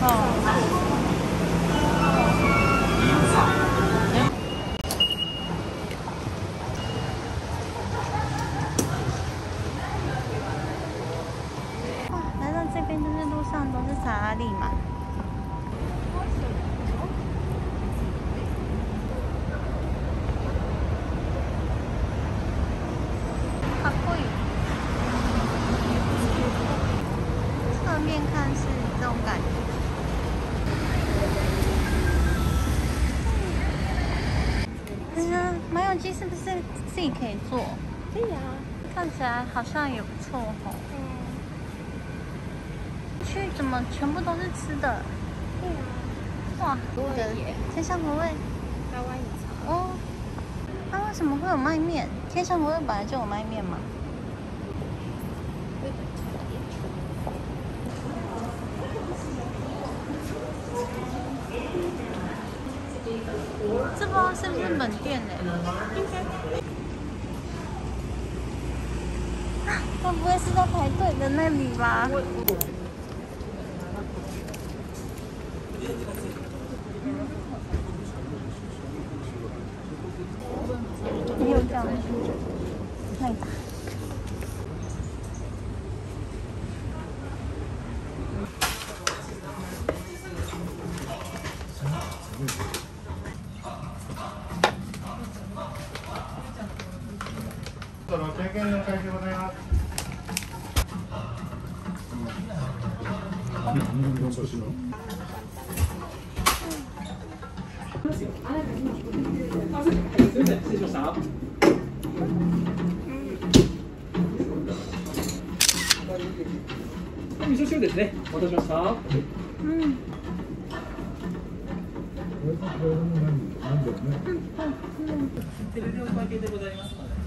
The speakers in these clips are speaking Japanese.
来到这边就是路上都是萨拉利嘛。好贵。侧面看是这种感觉。麻油鸡是不是自己可以做？ 可以啊， 看起来好像也不错哦。去怎么全部都是吃的？ 对啊。 哇，天香口味。 台湾饮茶。 哦。那为什么会有卖面？天香口味本来就有卖面嘛。这不知道是不是本店呢？会不会是在排队的那里吧？没有这样，太大。 経験の開始でございます。 失礼しました。味噌汁ですね。お待たせしました。テレビおかけでございますので。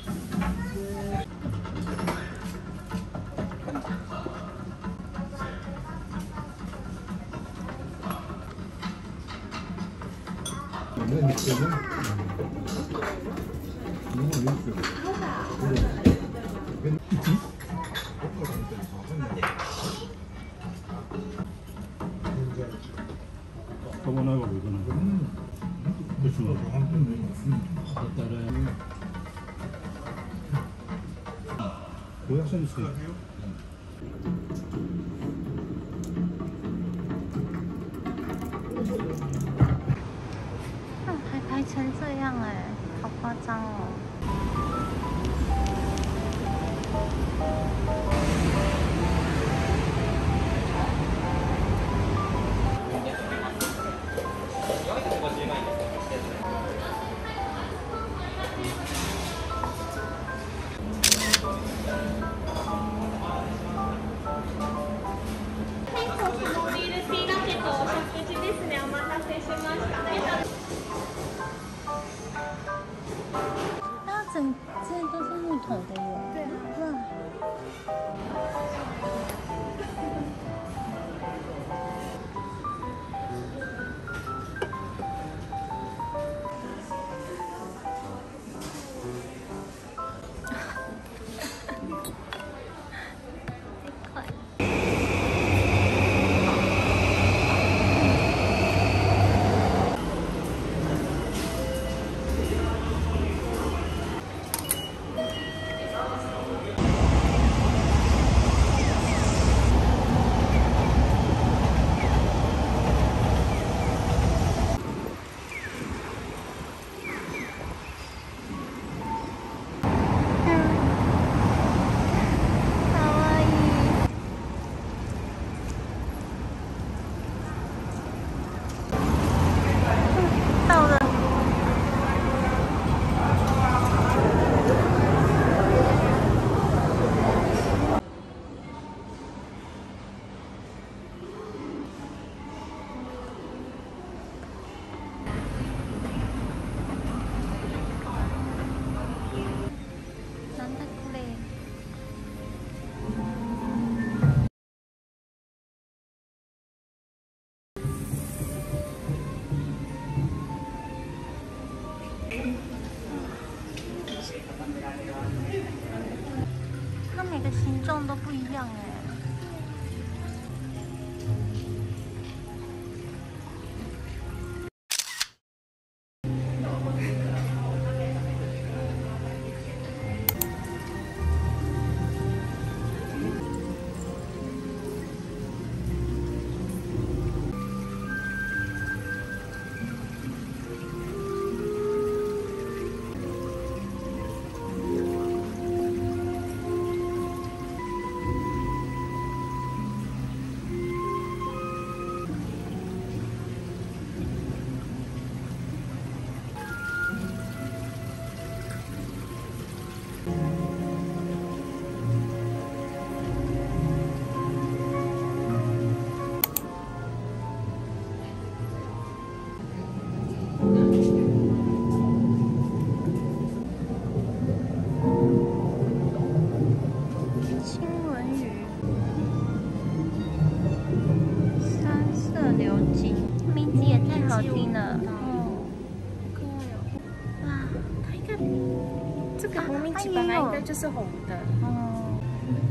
飛ばないわけいかないから。別の半分でいいです。だったら500円ですけど。 还排成这样哎，好夸张哦！这都是木头的耶。对啊。哇。 好听了。 好可爱哦！哇，它应该这个无名鸡本来应该就是红的。 哦。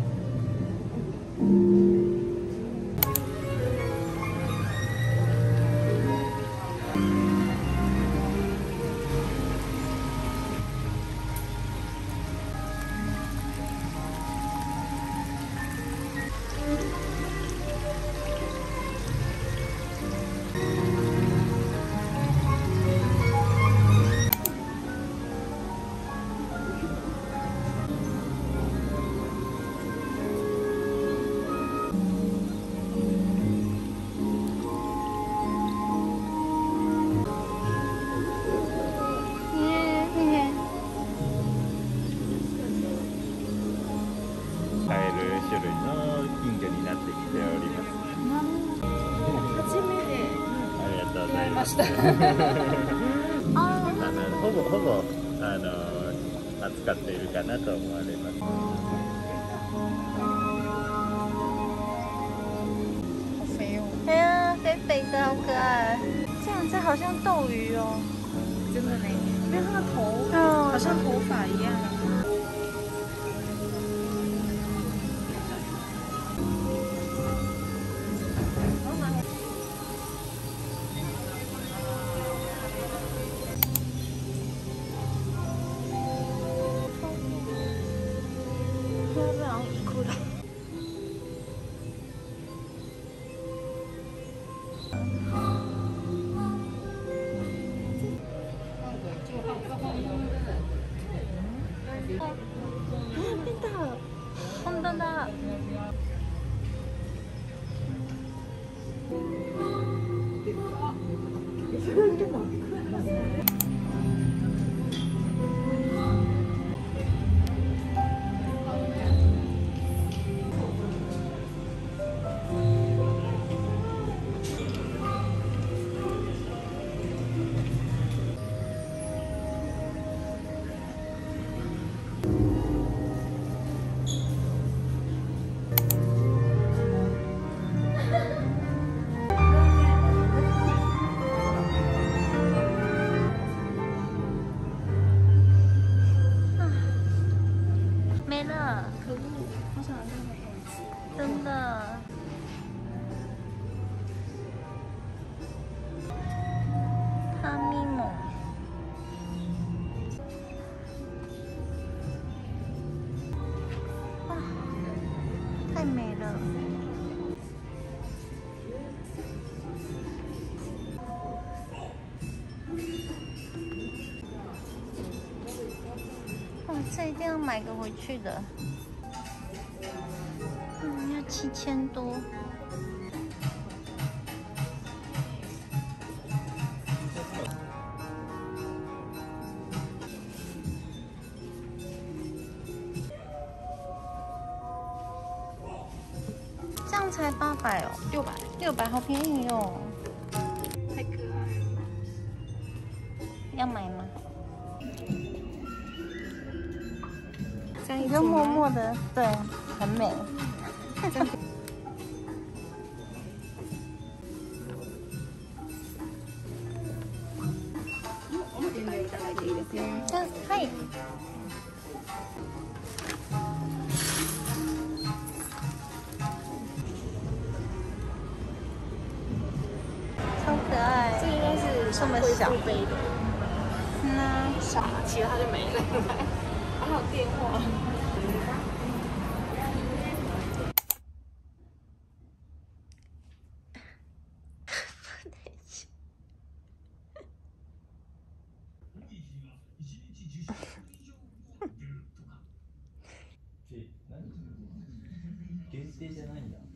買える種類の金魚になってきております。 初めてありがとうございます。ほぼ扱っているかなと思われます。 好肥哦！ 哎呀，肥肥的，好可爱。这样子好像斗鱼哦。 真的呢，因为它的头哦好像头发一样。 漂亮，哭了。变大了，红灯的。没了， 可恶，好想要那个猴子。 真的。哈咪蒙。哇，太美了。哇，这一定要买个回去的。要7000多。这样才800哦，600好便宜哦。 太可爱了。 要买吗？ 这样一你就默默的，对，很美。はい。超可爱。 这应该是这么小杯的。 那傻，其他就没了。还有电话。 限定じゃないんだ。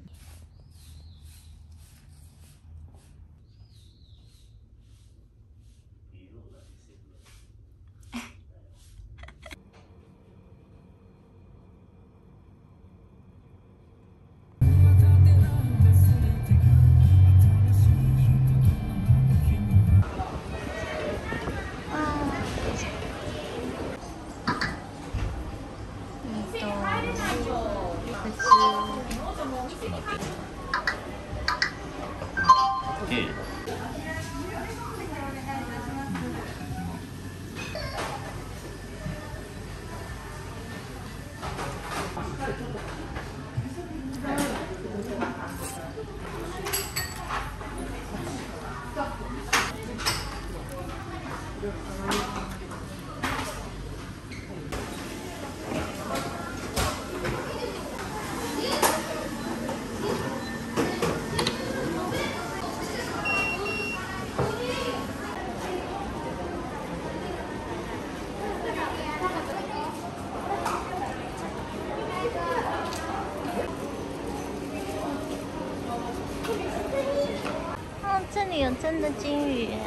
这里有真的金鱼耶！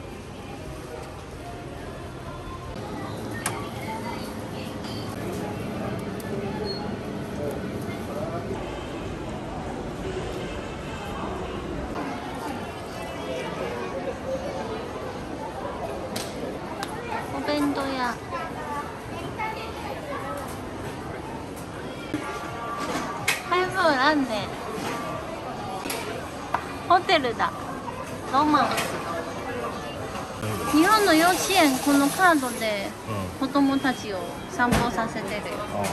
お弁当屋。ハイボールあんね。ホテルだ。ロマンス。日本の幼稚園このカードで子供たちを散歩させてる。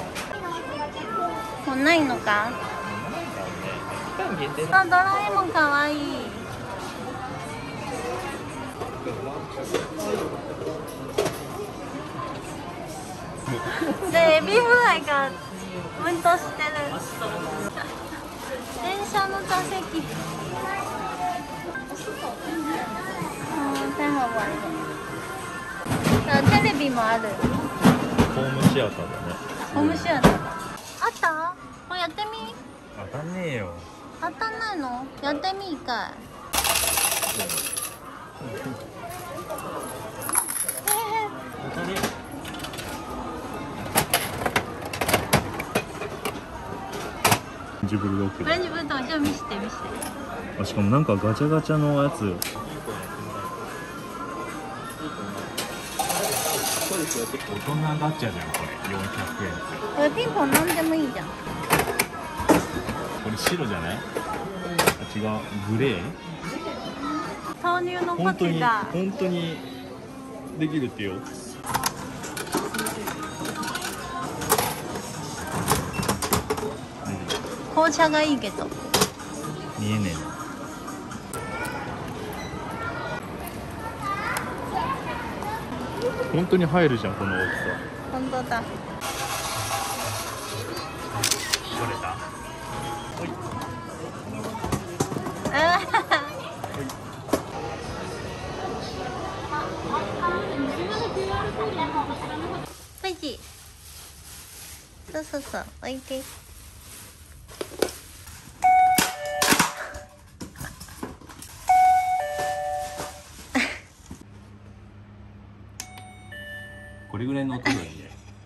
もうないのか？あ、ドラえもんかわいい。で、エビフライがうんとしてる。電車の座席。太好玩了。テレビもある。 ホームシアターだね。 ホームシアター。あった？これやってみ。 当たんねえよ。 当たんないの？やってみ一回。 当たり。ジブルドッグ。 オレンジブルドッグ、じゃあ見せて見せて。 あ、しかもなんかガチャガチャのやつ。大人ガチャじゃんこれ。400円って。 これピンポンなんでもいいじゃん。 これ白じゃない？違う、グレー？ 豆乳のパテだ。 本当にできるってよ。 紅茶がいいけど。 見えねえな。本当に入るじゃんこの大きさ。 本当だ。 取れた？おい。ペジ。そうそうそう、置いて。 これぐらいの音がいいね。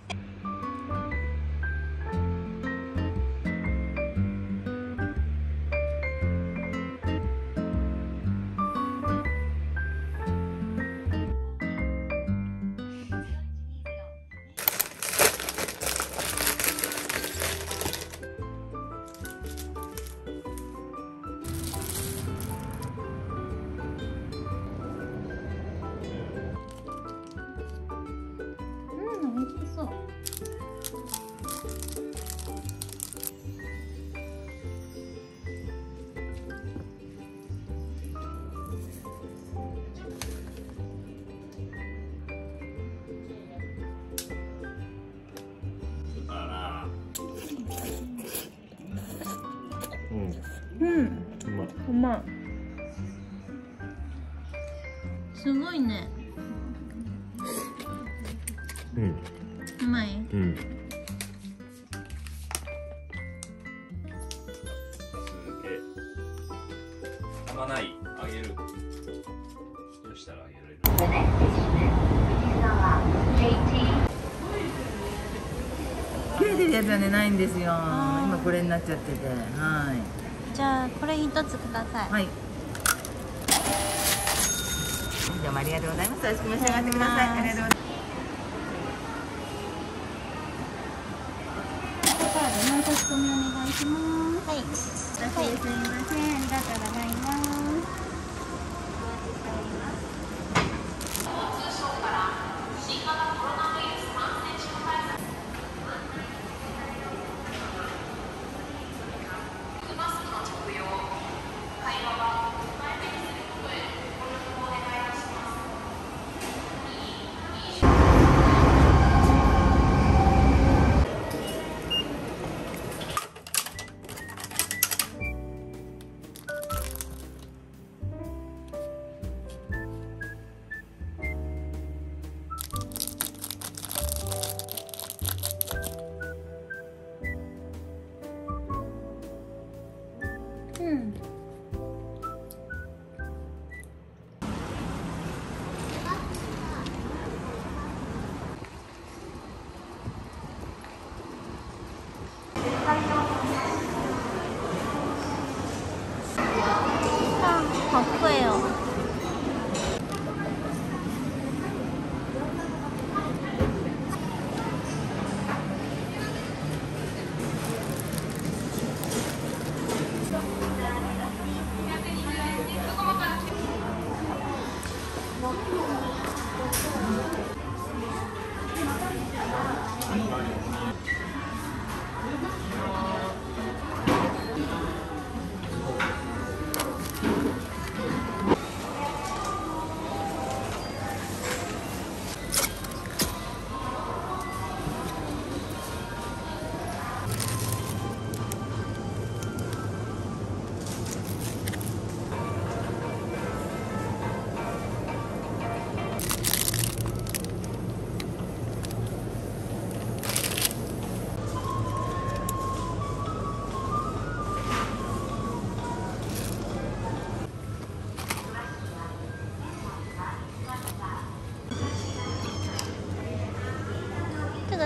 美味しそう。うん、うまい。すごいね。うまい。 たまない、あげる。どうしたらあげられる？ 切れてるやつはねないんですよ。今これになっちゃってて、はい。 じゃあこれ一つください。 はい。どうもありがとうございます。美味しく召し上がってください。ありがとうございます。 カードの差し込みお願いします。はい。すいません、ありがとうございます。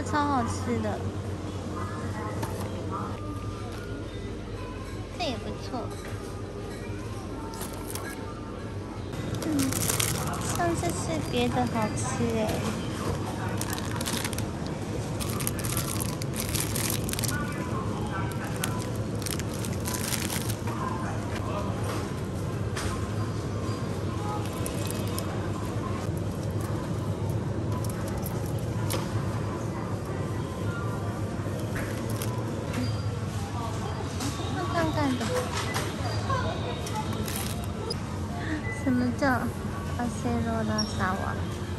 个超好吃的，这也不错。上次吃别的好吃哎。看看的，什么叫阿塞罗拉沙瓦？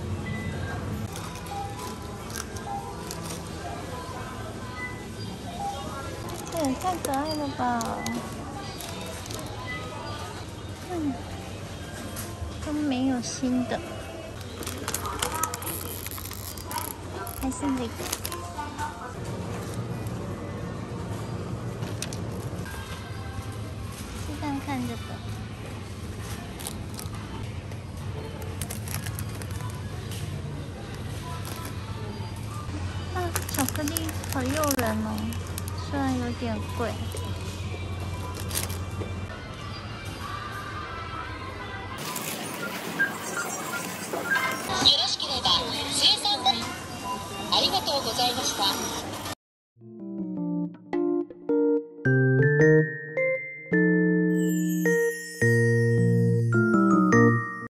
这也太可爱了吧！都没有新的，还是这个。看这个，啊，巧克力好诱人哦，虽然有点贵。